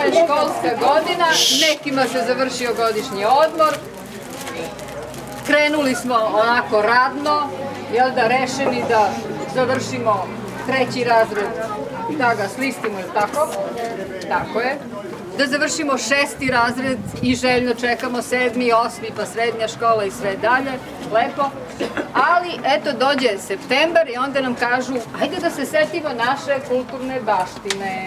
je školska godina, nekima se završio godišnji odmor, krenuli smo onako radno, jel da, rešeni da završimo 3. razred, da ga slistimo, jel tako? Tako je. Da završimo 6. razred i željno čekamo 7., 8., pa srednja škola i sve dalje, lepo. Ali, eto, dođe septembar i onda nam kažu, ajde da se setimo naše kulturne baštine.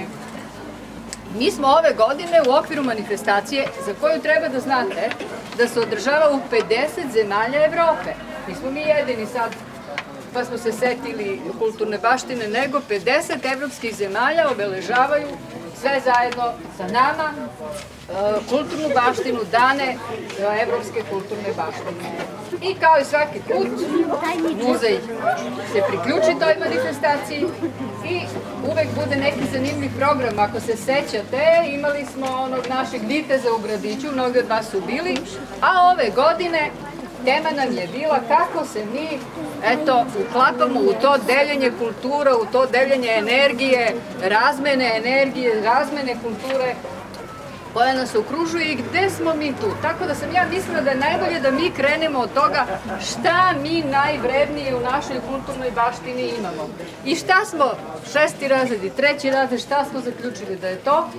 Mi smo ove godine u okviru manifestacije, za koju treba da znate, da se održava u 50 zemalja Evrope. Nismo mi jedini sad, pa smo se setili kulturne baštine, nego 50 evropskih zemalja obeležavaju sve zajedno sa nama kulturnu baštinu, dane evropske kulturne baštine. I kao i svaki put, muzej se priključi toj manifestaciji i uvek bude neki zanimljiv program. Ako se sećate, imali smo onog našeg viteza u gradiću, mnogi od vas su bili, a ove godine tema nam je bila kako se mi, eto, uklapamo u to deljenje kultura, u to deljenje energije, razmene kulture koja nas okružuje i gde smo mi tu. Tako da sam ja mislila da je najbolje da mi krenemo od toga šta mi najvrednije u našoj kulturnoj baštini imamo. I šta smo, 6. razred i 3. razred, šta smo zaključili da je to?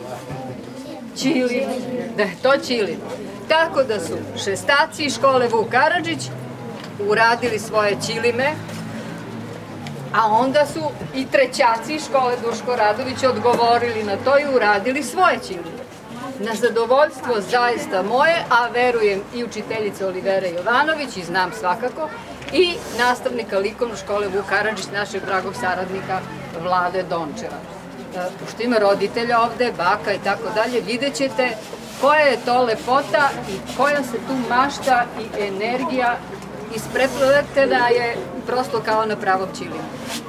Ćilin, da je to Ćilin. Tako da su šestaci škole Vuk Karadžić uradili svoje ćilime, a onda su i trećaci škole Duško Radović odgovorili na to i uradili svoje ćilime. Na zadovoljstvo zaista moje, a verujem i učiteljice Olivera Jovanović, i znam svakako, i nastavnika likovne škole Vuk Karadžić, našeg dragog saradnika Vlade Dončeva. Pošto ima roditelja ovde, baka i tako dalje, vidjet ćete koja je to lepota i koja se tu mašta i energija isprepletena je prosto kao na pravom ćilinu.